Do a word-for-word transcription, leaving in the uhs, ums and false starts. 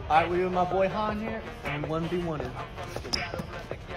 Alright, we with my boy Han here, and one v one is.